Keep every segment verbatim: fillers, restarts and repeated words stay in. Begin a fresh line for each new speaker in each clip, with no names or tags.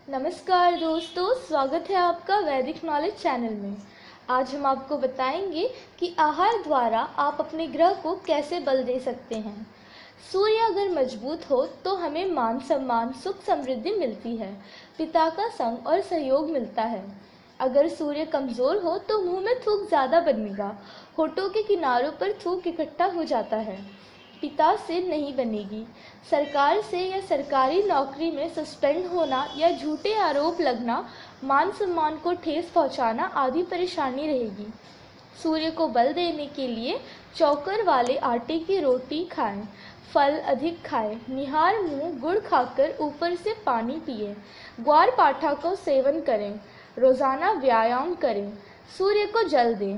नमस्कार दोस्तों, स्वागत है आपका वैदिक नॉलेज चैनल में। आज हम आपको बताएंगे कि आहार द्वारा आप अपने ग्रह को कैसे बल दे सकते हैं। सूर्य अगर मजबूत हो तो हमें मान सम्मान, सुख समृद्धि मिलती है, पिता का संग और सहयोग मिलता है। अगर सूर्य कमज़ोर हो तो मुंह में थूक ज़्यादा बनेगा, होठों के किनारों पर थूक इकट्ठा हो जाता है, पिता से नहीं बनेगी, सरकार से या सरकारी नौकरी में सस्पेंड होना या झूठे आरोप लगना, मान सम्मान को ठेस पहुंचाना आदि परेशानी रहेगी। सूर्य को बल देने के लिए चौकर वाले आटे की रोटी खाएं, फल अधिक खाएं, निहार मुंह गुड़ खाकर ऊपर से पानी पिए, ग्वार पाठा को सेवन करें, रोजाना व्यायाम करें, सूर्य को जल दें।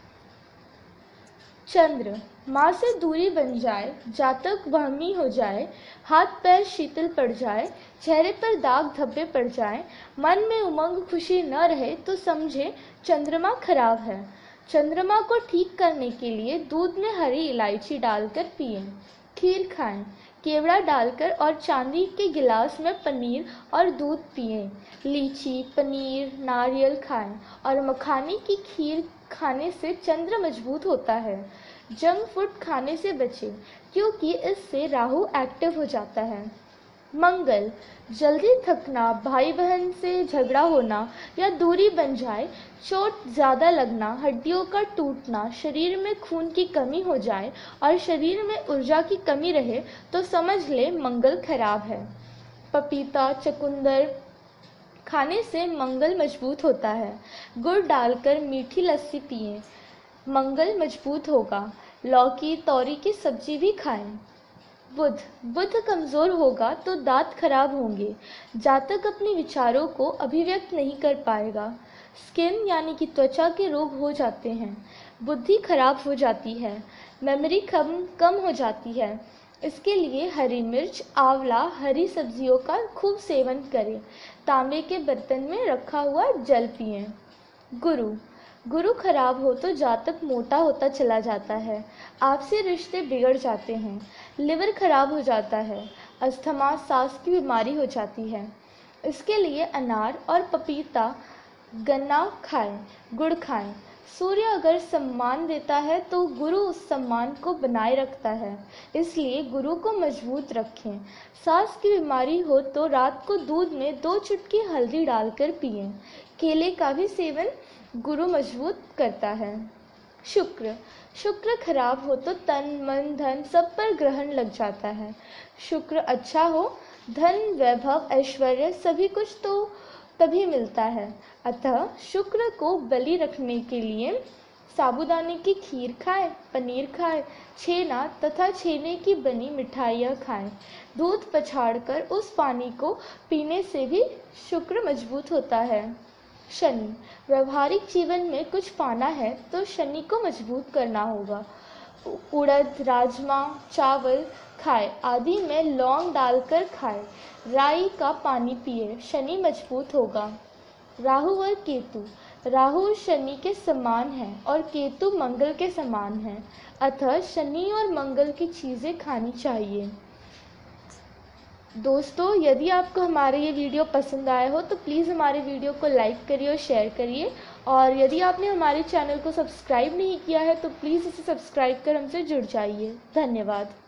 चंद्र माँ से दूरी बन जाए, जातक वहमी हो जाए, हाथ पैर शीतल पड़ जाए, चेहरे पर दाग धब्बे पड़ जाए, मन में उमंग खुशी न रहे तो समझे चंद्रमा खराब है। चंद्रमा को ठीक करने के लिए दूध में हरी इलायची डालकर पिएं, खीर खाएं, केवड़ा डालकर और चांदी के गिलास में पनीर और दूध पिएं, लीची, पनीर, नारियल खाएं और मखानी की खीर खाने से चंद्र मजबूत होता है। जंक फूड खाने से बचें क्योंकि इससे राहु एक्टिव हो जाता है। मंगल जल्दी थकना, भाई बहन से झगड़ा होना या दूरी बन जाए, चोट ज़्यादा लगना, हड्डियों का टूटना, शरीर में खून की कमी हो जाए और शरीर में ऊर्जा की कमी रहे तो समझ ले मंगल खराब है। पपीता, चुकंदर खाने से मंगल मजबूत होता है। गुड़ डालकर मीठी लस्सी पिएं, मंगल मजबूत होगा। लौकी, तोरी की सब्जी भी खाएं। बुध बुध कमज़ोर होगा तो दांत खराब होंगे, जातक अपने विचारों को अभिव्यक्त नहीं कर पाएगा, स्किन यानी कि त्वचा के रोग हो जाते हैं, बुद्धि खराब हो जाती है, मेमोरी कम कम हो जाती है। इसके लिए हरी मिर्च, आंवला, हरी सब्जियों का खूब सेवन करें, तांबे के बर्तन में रखा हुआ जल पिएं। गुरु गुरु खराब हो तो जातक मोटा होता चला जाता है, आपसे रिश्ते बिगड़ जाते हैं, लिवर खराब हो जाता है, अस्थमा, सांस की बीमारी हो जाती है। इसके लिए अनार और पपीता, गन्ना खाएं, गुड़ खाएं। सूर्य अगर सम्मान देता है तो गुरु उस सम्मान को बनाए रखता है, इसलिए गुरु को मजबूत रखें। सांस की बीमारी हो तो रात को दूध में दो चुटकी हल्दी डालकर पिएं। केले का भी सेवन गुरु मजबूत करता है। शुक्र शुक्र खराब हो तो तन, मन, धन सब पर ग्रहण लग जाता है। शुक्र अच्छा हो, धन, वैभव, ऐश्वर्य सभी कुछ तो तभी मिलता है। अतः शुक्र को बलि रखने के लिए साबूदाने की खीर खाएं, पनीर खाएं, छेना तथा छेने की बनी मिठाइयाँ खाएं। दूध पछाड़कर उस पानी को पीने से भी शुक्र मजबूत होता है। शनि व्यवहारिक जीवन में कुछ पाना है तो शनि को मजबूत करना होगा। उड़द, राजमा, चावल खाए आदि में लौंग डालकर खाए, राई का पानी पिए, शनि मजबूत होगा। राहु और केतु राहु शनि के समान है और केतु मंगल के समान है, अतः शनि और मंगल की चीज़ें खानी चाहिए। दोस्तों, यदि आपको हमारे ये वीडियो पसंद आया हो तो प्लीज़ हमारे वीडियो को लाइक करिए और शेयर करिए, और यदि आपने हमारे चैनल को सब्सक्राइब नहीं किया है तो प्लीज़ इसे सब्सक्राइब कर हमसे जुड़ जाइए। धन्यवाद।